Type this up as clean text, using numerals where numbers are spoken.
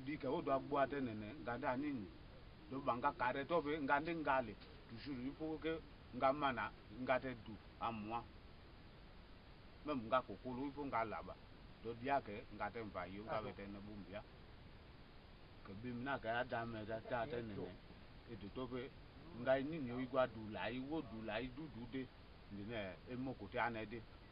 dit que on doit boire nene ngada nini do banga carré to ve ngande ngale toujours il faut que ngamana ngate du à moi même nga kokolo il faut ngalaba do dia que ngate mvayo ngavete na bumbia que bimna ka adame da ta nene et de to ve ngai nini yo igwa du lai wo du lai du de ndine emoko te anede